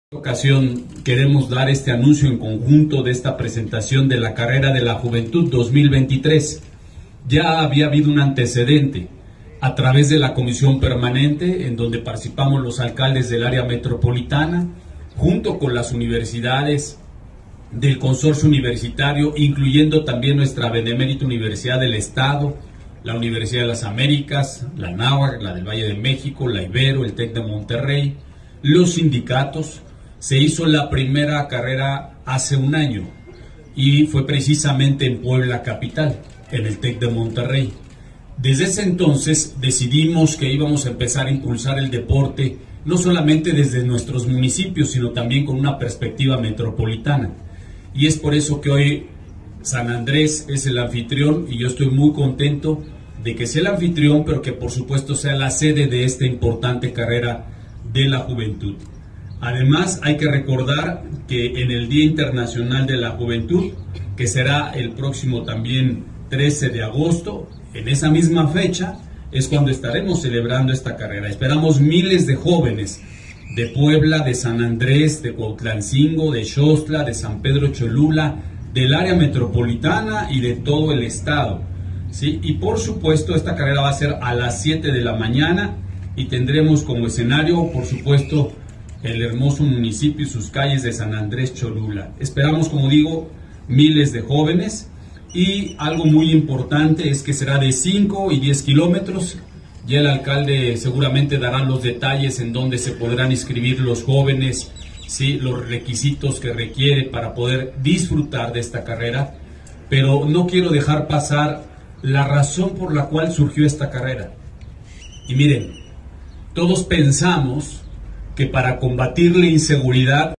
En esta ocasión queremos dar este anuncio en conjunto de esta presentación de la Carrera de la Juventud 2023. Ya había habido un antecedente a través de la comisión permanente en donde participamos los alcaldes del área metropolitana junto con las universidades del consorcio universitario, incluyendo también nuestra benemérita Universidad del Estado, la Universidad de las Américas, la Anáhuac, la del Valle de México, la Ibero, el TEC de Monterrey, los sindicatos. Se hizo la primera carrera hace un año y fue precisamente en Puebla capital, en el TEC de Monterrey. Desde ese entonces decidimos que íbamos a empezar a impulsar el deporte, no solamente desde nuestros municipios, sino también con una perspectiva metropolitana. Y es por eso que hoy San Andrés es el anfitrión y yo estoy muy contento de que sea el anfitrión, pero que por supuesto sea la sede de esta importante carrera de la juventud. Además, hay que recordar que en el Día Internacional de la Juventud, que será el próximo también 13 de agosto, en esa misma fecha, es cuando estaremos celebrando esta carrera. Esperamos miles de jóvenes de Puebla, de San Andrés, de Cuautlancingo, de Xostla, de San Pedro Cholula, del área metropolitana y de todo el estado, ¿sí? Y por supuesto, esta carrera va a ser a las 7 de la mañana y tendremos como escenario, por supuesto, el hermoso municipio y sus calles de San Andrés Cholula. Esperamos, como digo, miles de jóvenes y algo muy importante es que será de 5 y 10 kilómetros. Ya el alcalde seguramente dará los detalles en donde se podrán inscribir los jóvenes, ¿sí? Los requisitos que requiere para poder disfrutar de esta carrera, pero no quiero dejar pasar la razón por la cual surgió esta carrera. Y miren, todos pensamos que para combatir la inseguridad